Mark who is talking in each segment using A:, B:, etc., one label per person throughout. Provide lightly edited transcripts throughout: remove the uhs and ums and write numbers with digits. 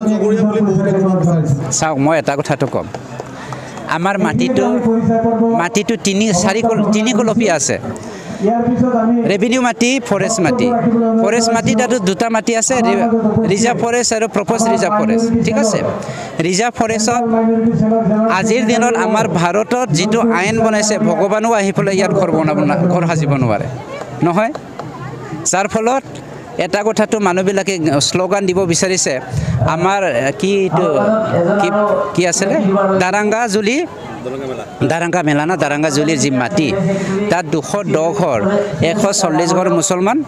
A: চাওক মই এটা কথাটো ক'ম আমাৰ মাটিটো তিনি কলপীয়া আছে ৰেভিনিউ মাটি ফৰেষ্ট মাটি তাতো দুটা মাটি আছে ৰিজাৰ্ভ ফৰেষ্ট আৰু প্ৰপ'জ ৰিজাৰ্ভ ফৰেষ্ট ঠিক আছে ৰিজাৰ্ভ ফৰেষ্টত আজিৰ দিনত আমাৰ ভাৰতত যিটো আইন বনাইছে ভগৱানো আহি পেলাই ইয়াত ঘৰ সাজিব নোৱাৰে নহয় যাৰ ফলত এটা কথাটো মানুহবিলাকে শ্লোগান দিব বিচাৰিছে আমাৰ কি আছিলে দাৰাংগা মেলাৰ যি মাটি তাত 210 ঘৰ 140 ঘৰ মুছলমান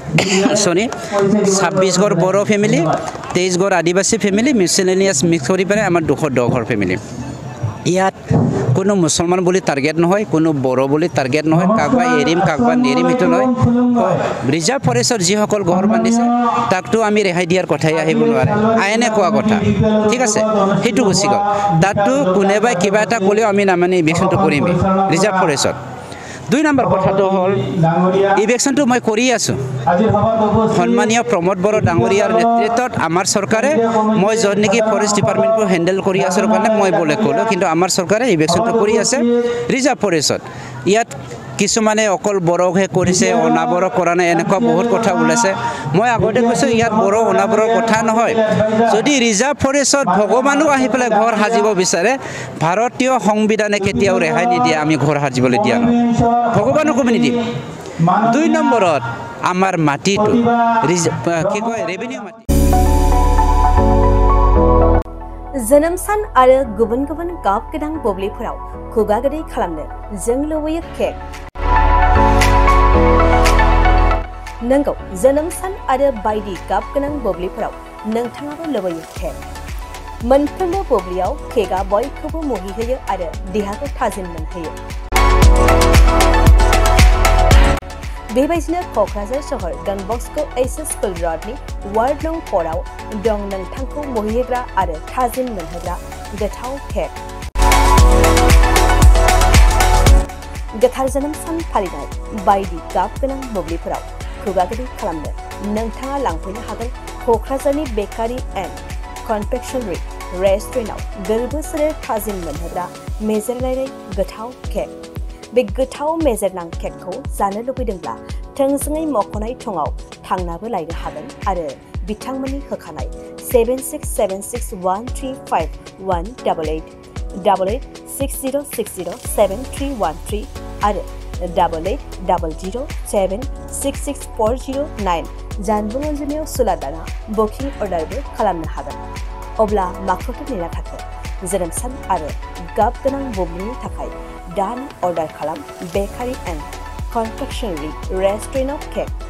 A: 26 ঘৰ বড়ো ফেমিলি 23 ঘৰ আদিবাসী ফেমিলি মিছলেনিয়াছ মিক্স কৰি পেলাই আমাৰ 210 ঘৰ ফেমিলি ইয়াত কোনো মুছলমান বুলি টাৰ্গেট নহয় কোনো বড়ো বুলি টাৰ্গেট নহয় কাকবা এৰিম কাকবা নেৰিম সেইটো নহয় ৰিজাৰ্ভ ফৰেষ্টৰ যিসকল ঘৰ বান্ধিছে তাকতো আমি ৰেহাই দিয়াৰ কথাই আহিব নোৱাৰে আইনে কোৱা কথা ঠিক আছে সেইটো গুচি গ'ল তাততো কোনোবাই কিবা এটা ক'লেও আমি নামানি ইভেকশ্যনটো কৰিমেই ৰিজাৰ্ভ ফৰেষ্টত 2 নম্বৰ কথাটো হ'ল ইভেকশ্যনটো মই কৰি আছোঁ সন্মানীয় প্ৰমোদ বড়ো ডাঙৰীয়াৰ নেতৃত্বত আমাৰ চৰকাৰে মই য'ত নেকি ফৰেষ্ট ডিপাৰ্টমেণ্টটো হেণ্ডেল কৰি আছোঁ কাৰণে মই বোলে ক'লোঁ কিন্তু আমাৰ চৰকাৰে ইভেকশ্যনটো কৰি আছে ৰিজাৰ্ভ ফৰেষ্টত ইয়াত কিছুমানে অকল বড়োহে কৰিছে অনাবড়ো কৰা নাই এনেকুৱা বহুত কথা ওলাইছে মই আগতে কৈছোঁ ইয়াত বড়ো অনাবড়োৰ কথা নহয় যদি ৰিজাৰ্ভ ফৰেষ্টত ভগৱানো আহি পেলাই ঘৰ সাজিব বিচাৰে ভাৰতীয় সংবিধানে কেতিয়াও ৰেহাই নিদিয়ে আমি ঘৰ সাজিবলৈ দিয়া নহয় ভগৱানকো নিদিম 2 নম্বৰত আমাৰ মাটিটো কি কয় ৰেভিনিউ মাটি
B: जोनोम सान आरो गुबुन गुबुन गाब गोनां बुब्लिफोराव खुगा गोदै खालामनो जों लुबैयो केक नंगौ जोनोम सान आरो बायदि गाब गोनां बुब्लिफोराव नोंथाङाबो लुबैयो केक मोनफ्रोमबो बुब्लियाव केकआ बयखौबो मुहिहोयो आरो देहाखौ थाजिम मोनहोयो बेबायदिनो क'क्राझार सहर Don Bosco' HS school र'डनि ward नं 4 आव दं नोंथांखौ मुहिहोग्रा आरो थाजिम मोनहोग्रा गोथाव केक गोथार जोनोम सान फालिनाय बायदि गाब गोनां बुब्लिफोराव खुगा गोदै खालामनो नोंथाङा लांफैनो हागोन क'क्राझारनि बेकारि एन्ड कनफेक्शनारि रेस्टुरेन्टआव गोरबो सोलेर थाजिम मोनहोग्रा मेजेरनाय गोथाव केक बे गोथाव मेजेरनां केकखौ जानो लुबैदोंब्ला थोंजोङै मख'नाय थंआव थांनाबो लायनो हागोन आरो बिथांमोननि होखानाय 7676135188 8860607313 आरो 8800766409 जानबुं अनजिमायाव सुलादाना बुकिं अर्डारबो खालामनो हागोन अब्ला माखौथो नेना थाखो जोनोम सान आरो गाब गोनां बुब्लिनि थाखाय दान अर्डार खालाम बेकारि एन्ड कनफेक्शनारि रेस्टुरेन्टआव केक